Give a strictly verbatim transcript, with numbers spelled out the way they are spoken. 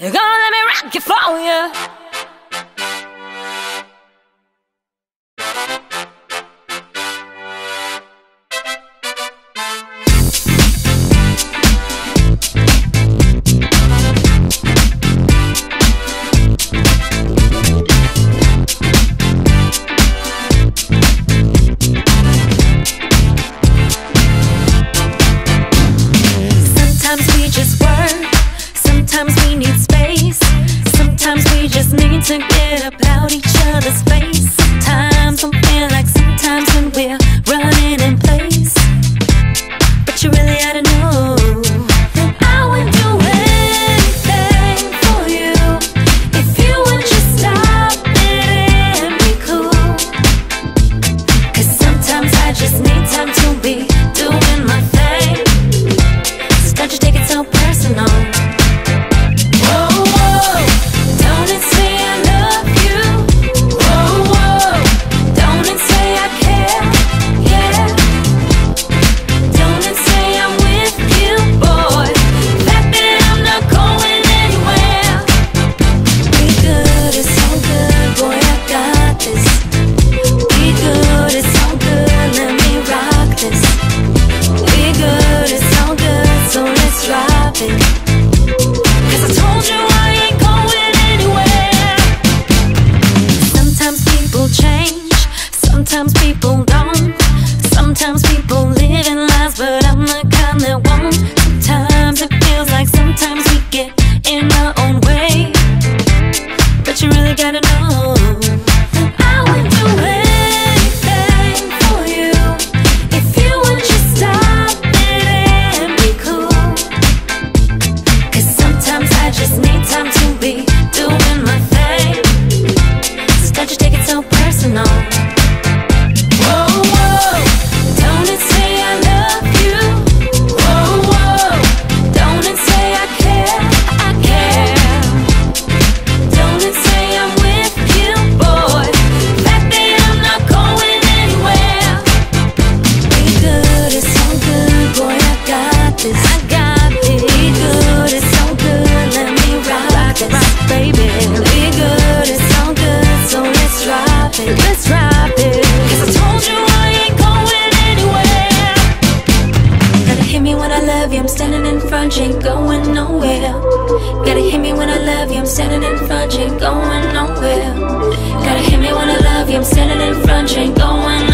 You're gonna let me rock it for you. To get about each other's face. Sometimes don't feel like sometimes when we're running in place. But you really ought to know that I would do anything for you if you would just stop it and be cool. Cause sometimes I just need time to be doing my thing. So don't you take it so personal. Ain't going nowhere. Gotta hit me when I love you, I'm standing in front, you ain't going nowhere. Gotta hit me when I love you, I'm standing in front, you ain't going nowhere.